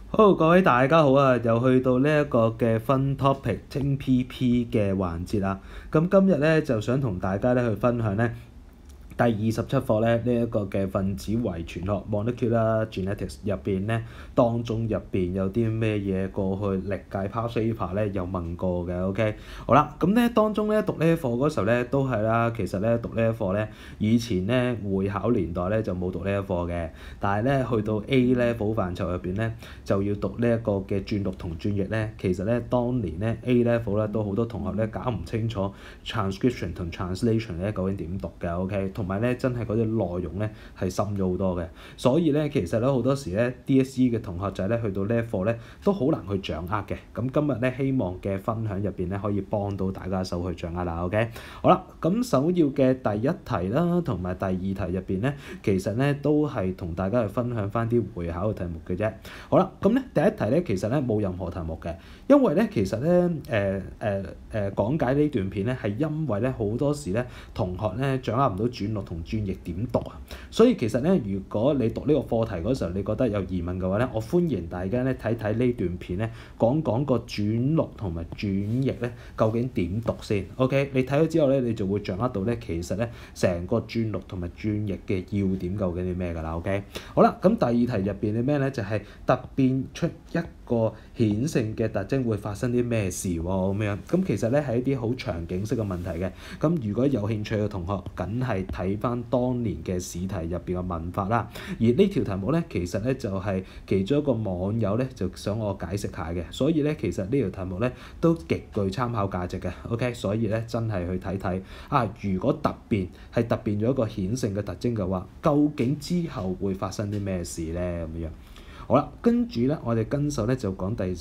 好，各位大家好啊！又去到呢一個嘅分 topic 清 PP 嘅環節啦。咁今日咧就想同大家咧去分享咧第27課咧呢一個嘅分子遺傳學 Molecular Genetics 入邊咧，當中入邊有啲咩嘢過去歷屆 past paper 咧有問過嘅。OK， 好啦，咁咧當中咧讀呢一課嗰時候咧都係啦，其實咧讀呢一課咧以前咧會考年代咧就冇讀呢一課嘅，但係咧去到 A level 範疇入邊咧就要讀呢一個嘅轉錄同轉譯咧，其實咧當年咧 A level 咧都好多同學咧搞唔清楚 transcription 同 translation 咧究竟點讀嘅。OK， 同埋咧真係嗰啲內容咧係深咗好多嘅，所以咧其實咧好多時咧 DSE 嘅同學仔咧去到呢一課咧都好難去掌握嘅。咁今日咧希望嘅分享入邊咧可以幫到大家手去掌握啦。OK， 好啦，咁首要嘅第一題啦，同埋第二題入邊咧，其實咧都係同大家去分享翻啲會考嘅題目嘅啫。好啦，咁咧第一題咧其實咧冇任何題目嘅，因為咧其實咧講解呢段片咧係因為咧好多時咧同學咧掌握唔到轉錄同轉譯點讀啊，所以其實咧如果你讀呢個課題嗰時候你覺得有疑問嘅話咧，我歡迎大家咧睇睇呢段片咧講個轉錄同埋轉譯咧究竟點讀先。OK， 你睇咗之後咧你就會掌握到咧其實咧成個轉錄同埋轉譯嘅要點究竟係咩㗎啦。OK， 好啦，咁第二題入邊係咩咧？就係突變出一個顯性嘅特徵會發生啲咩事喎咁樣。咁其實咧係一啲好場景式嘅問題嘅。咁如果有興趣嘅同學，梗係睇翻當年嘅試題入邊嘅問法啦。而呢條題目咧，其實咧就係其中一個網友咧就想我解釋下嘅，所以咧其實呢條題目咧都極具參考價值嘅。OK， 所以咧真係去睇睇啊！如果突變係突變咗一個顯性嘅特徵嘅話，究竟之後會發生啲咩事咧咁樣？好啦，跟住咧，我哋跟手咧就講第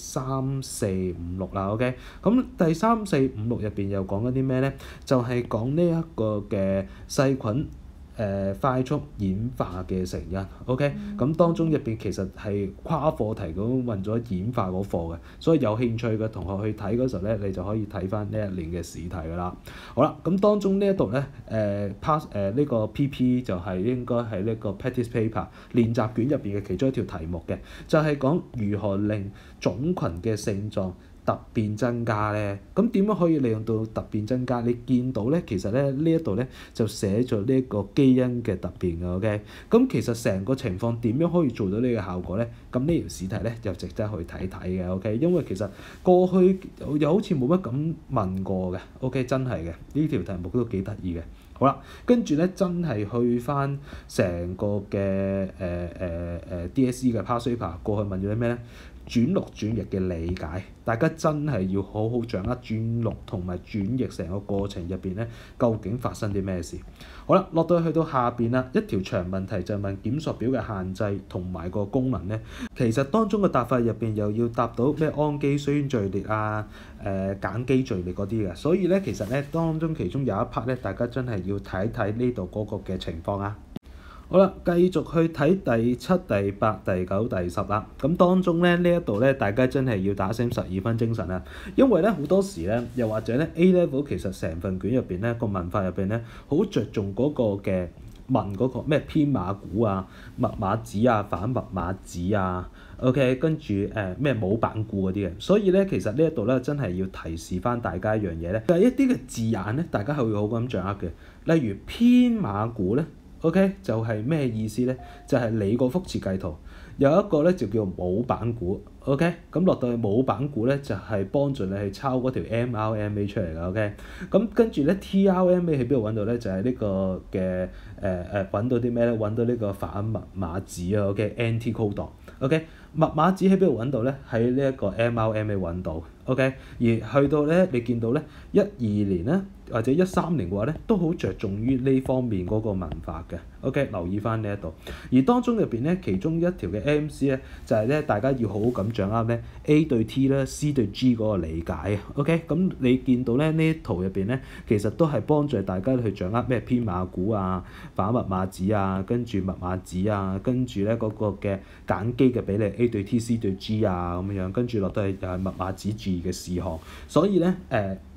3、4、5、6啦。OK， 咁第3、4、5、6入邊又講緊啲咩咧？就係講呢一個嘅細菌快速演化嘅成因。OK， 咁當中入邊其實係跨課題咁運咗演化嗰課嘅，所以有興趣嘅同學去睇嗰時候咧，你就可以睇翻呢一年嘅試題㗎啦。好啦，咁當中呢一度咧呢個 PP 就係應該係呢個 practice paper 練習卷入邊嘅其中一條題目嘅，就係講如何令種群嘅性狀突變增加咧。咁點樣可以利用到突變增加？你見到咧，其實咧呢一度咧就寫咗呢一個基因嘅突變嘅。OK， 咁其實成個情況點樣可以做到呢個效果咧？咁呢條試題咧就值得去睇睇嘅。OK， 因為其實過去又好似冇乜咁問過嘅。OK， 真係嘅，呢條題目都幾得意嘅。好啦，跟住咧真係去翻成個嘅DSE 嘅 past paper 過去問咗啲咩咧？轉錄轉譯嘅理解，大家真係要好好掌握轉錄同埋轉譯成個過程入邊咧，究竟發生啲咩事？好啦，落到去到下邊啦，一條長問題就問檢索表嘅限制同埋個功能咧。其實當中嘅答法入邊又要答到咩氨基酸序列啊、鹼基序列嗰啲嘅，所以咧其實咧當中其中有一 part 咧，大家真係要睇一睇呢度嗰個嘅情況啊。好啦，繼續去睇第7、第8、第9、第10啦。咁當中咧呢一度咧，大家真係要打醒12分精神啊！因為咧好多時咧，又或者咧 A level 其實成份卷入邊咧個文法入邊咧，好着重嗰個嘅問嗰個咩編碼估啊、密碼子啊、反密碼子啊。OK， 跟住咩模板估嗰啲嘅，所以咧其實呢一度咧真係要提示翻大家一樣嘢咧，就係一啲嘅字眼咧，大家係會好咁掌握嘅。例如編碼估咧。OK， 就係咩意思咧？就係你個複設計圖有一個咧就叫模板估。OK， 咁落到去模板估咧就係幫助你去抄嗰條 MRMA 出嚟㗎。OK， 咁跟住咧 TRMA 喺邊度揾到咧？就係呢個嘅揾到啲咩咧？揾到呢個反密碼子啊。OK，anticodon。OK， 密碼子喺邊度揾到咧？喺呢一個 MRMA 揾到。OK， 而去到咧你見到咧12年咧或者13年嘅話咧，都好着重於呢方面嗰個文法嘅。OK， 留意翻呢一度。而當中入邊咧，其中一條嘅 MC 咧就係咧大家要好好咁掌握咧 A 對 T 啦、C 對 G 嗰個理解啊。OK， 咁你見到咧呢一圖入邊咧，其實都係幫助大家去掌握咩編碼估啊、反密碼子啊、跟住密碼子啊、跟住咧嗰個嘅鹼基嘅比例 A 對 T、C 對 G 啊咁樣，跟住落到去又係密碼子 G 嘅事項。所以咧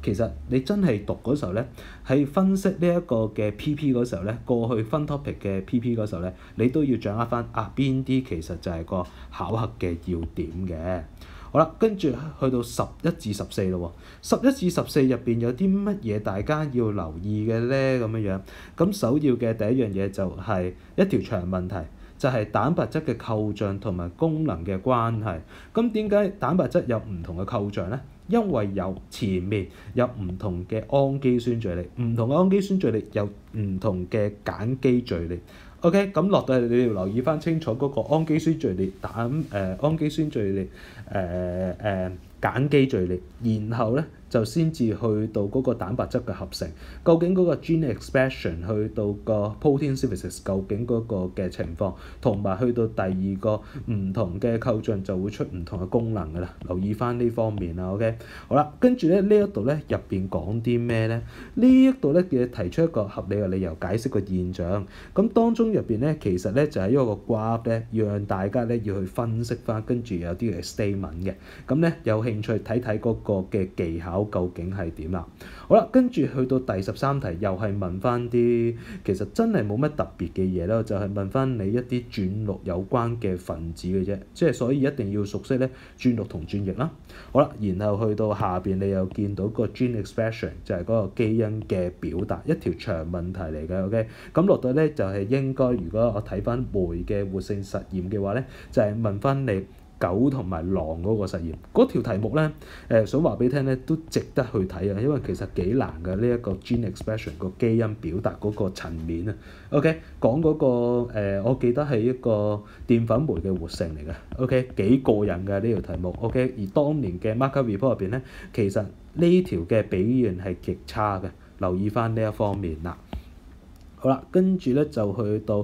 其實你真係讀嗰時候咧，喺分析呢一個嘅 PP 嗰時候咧，過去分 topic 嘅 PP 嗰時候咧，你都要掌握翻邊啲其實就係個考核嘅要點嘅。好啦，跟住去到11至14咯喎，11至14入邊有啲乜嘢大家要留意嘅咧？咁樣樣，咁首要嘅第一樣嘢就係一條長問題，就係蛋白質嘅構象同埋功能嘅關係。咁點解蛋白質有唔同嘅構象咧？因為有前面有唔同嘅氨基酸序列，唔同嘅氨基酸序列有唔同嘅鹼基序列。OK， 咁落到嚟你要留意翻清楚嗰個氨基酸序列、氨基酸序列、鹼基序列，然後咧就先至去到嗰個蛋白質嘅合成。究竟嗰個 gene expression 去到個 protein synthesis 究竟嗰個嘅情況，同埋去到第二個唔同嘅構象就會出唔同嘅功能㗎啦。留意翻呢方面啦。OK， 好啦，跟住咧呢一度咧入邊講啲咩咧？呢一度咧嘅提出一個合理嘅理由解釋個現象。咁當中入邊咧其實咧就係一個 graph 咧，要讓大家咧要去分析翻，跟住有啲嘅 statement 嘅。咁咧有興趣睇睇嗰個嘅技巧究竟係點啦。好啦，跟住去到第13題，又係問翻啲其實真係冇乜特別嘅嘢啦，就係問翻你一啲轉錄有關嘅分子嘅啫，即係所以一定要熟悉咧轉錄同轉譯啦。好啦，然後去到下邊你又見到個 gene expression 就係嗰個基因嘅表達，一條長問題嚟嘅。OK， 咁落到咧就係應該，如果我睇翻酶嘅活性實驗嘅話咧，就係問翻你狗同埋狼嗰個實驗，嗰條題目咧，想話俾你聽咧，都值得去睇啊！因為其實幾難嘅呢一個 gene expression 個基因表達嗰個層面啊。OK， 講嗰個我記得係一個澱粉酶嘅活性嚟嘅。OK， 幾過癮嘅呢條題目。OK， 而當年嘅 markup report 入邊咧，其實呢條嘅比現係極差嘅，留意翻呢一方面啦。好啦，跟住咧就去到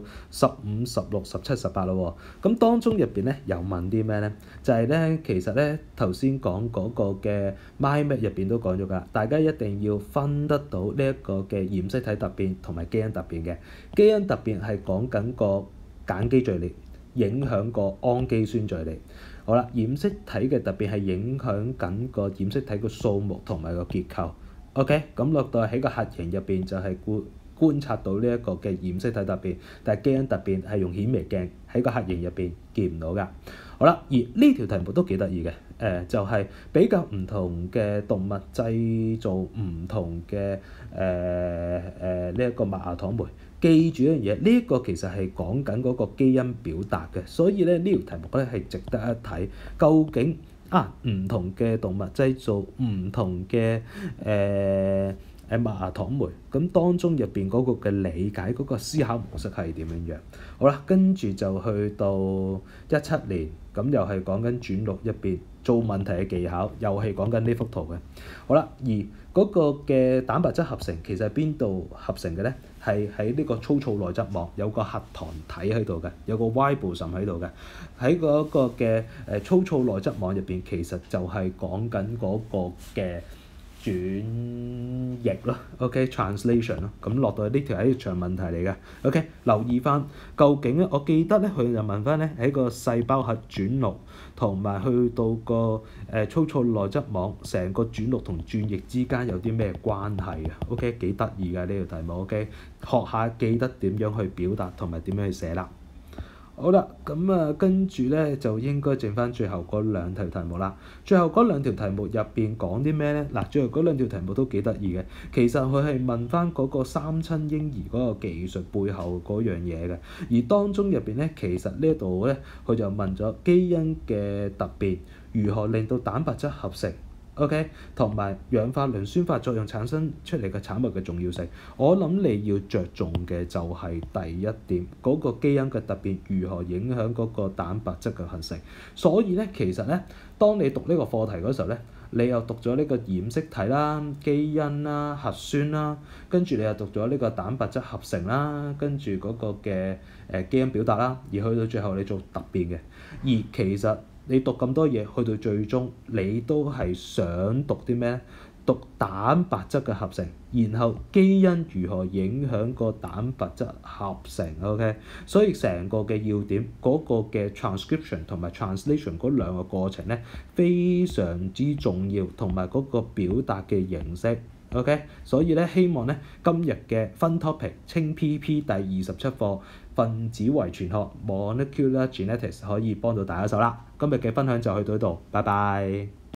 15、16、17、18咯喎。咁當中入邊咧又問啲咩咧？就係咧其實咧頭先講嗰個嘅 MindMap 入邊都講咗㗎，大家一定要分得到呢一個嘅染色體突變同埋基因突變嘅。基因突變係講緊個鹼基序列影響個氨基酸序列。好啦，染色體嘅突變係影響緊個染色體嘅數目同埋個結構。OK， 咁落到喺個核型入邊就係觀察到呢一個嘅染色體突變，但係基因突變係用顯微鏡喺個核型入邊見唔到㗎。好啦，而呢條題目都幾得意嘅，就係比較唔同嘅動物製造唔同嘅呢一個麥芽糖酶。記住一樣嘢，呢一個其實係講緊嗰個基因表達嘅，所以咧呢條題目咧係值得一睇。究竟唔同嘅動物製造唔同嘅麥芽糖酶，咁當中入邊嗰個嘅理解嗰個思考模式係點樣樣？好啦，跟住就去到17年，咁又係講緊轉錄入邊做問題嘅技巧，又係講緊呢幅圖嘅。好啦，而嗰個嘅蛋白質合成其實係邊度合成嘅咧？係喺呢個粗糙內質網有個核糖體喺度嘅，有個 ribosome 喺度嘅。喺嗰個嘅粗糙內質網入邊，其實就係講緊嗰個嘅轉譯咯，OK，translation 咯，咁落到去呢條係一條長問題嚟嘅。OK， 留意翻究竟咧，我記得咧佢就問翻咧喺個細胞核轉錄同埋去到個粗糙內質網成個轉錄同轉譯之間有啲咩關係啊？OK， 幾得意㗎呢條題目。OK， 學下記得點樣去表達同埋點樣去寫啦。好啦，咁跟住咧就應該剩翻最後嗰兩條題目啦。最後嗰兩條題目入邊講啲咩咧？嗱，最後嗰兩條題目都幾得意嘅。其實佢係問翻嗰個三親嬰兒嗰個技術背後嗰樣嘢嘅。而當中入邊咧，其實呢度咧佢就問咗基因嘅突變如何令到蛋白質合成。OK， 同埋氧化磷酸化作用產生出嚟嘅產物嘅重要性，我諗你要着重嘅就係第一點，嗰個基因嘅突變如何影響嗰個蛋白質嘅合成。所以咧，其實咧，當你讀呢個課題嗰時候咧，你又讀咗呢個染色體啦、基因啦、核酸啦，跟住你又讀咗呢個蛋白質合成啦，跟住嗰個嘅基因表達啦，而去到最後你做突變嘅，而其實你讀咁多嘢，去到最終你都係想讀啲咩？ 讀蛋白質嘅合成，然後基因如何影響個蛋白質合成。OK， 所以成個嘅要點嗰個嘅 transcription 同埋 translation 嗰兩個過程咧非常之重要，同埋嗰個表達嘅形式。OK， 所以咧希望咧今日嘅分 topic 清 PP 第27課分子遺傳學 Molecular Genetics 可以幫到大家手啦。今日嘅分享就去到呢度，拜拜。